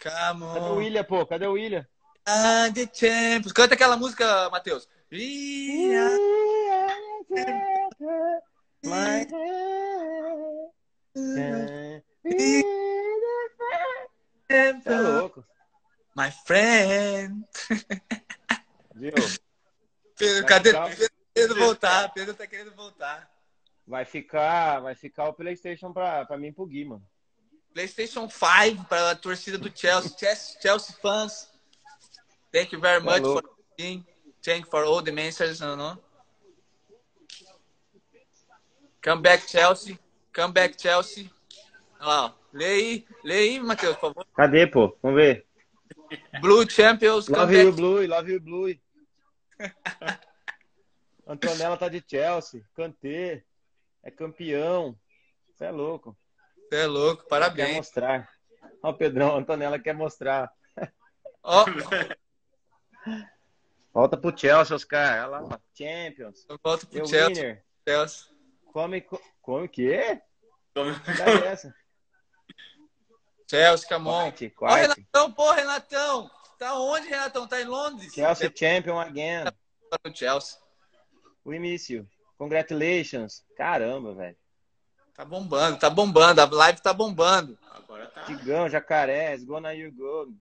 Come Cadê o on. William, pô? Cadê o William? Ah, the champions. Canta aquela música, Matheus. We are My the Você é champions, louco, my friend. viu? Pedro, Vai cadê? ficar, Pedro tá querendo voltar. Pedro tá querendo voltar. vai ficar o PlayStation pra mim e pro Gui, mano. PlayStation 5 para a torcida do Chelsea. Chelsea fans. Thank you very Você é much for louco. being. Thank you for all the messages. No? Come back, Chelsea. Come back, Chelsea. Olha lá, ó. Lê aí, Matheus, por favor. Cadê, pô? Vamos ver. Blue Champions, come Love you, back. Blue, love you, Blue. Antonella tá de Chelsea. Kanté é campeão. Você é louco. Você é louco, Ela quer parabéns. mostrar. Ó, o Pedrão, a Antonella quer mostrar. Ó, Volta pro Chelsea, Oscar. Olha lá, Champions. eu volto pro The Chelsea. winner. Chelsea. Come o quê? Verdade é essa? Chelsea, come on. Quite, Ó, quite. Renatão, pô, Renatão. Tá onde, Renatão? Tá em Londres? Chelsea champion again. Para o Chelsea. We miss you. Congratulations. Caramba, velho. Tá bombando, tá bombando. A live tá bombando. Agora tá. Digão, Jacaré, Gonna You Go.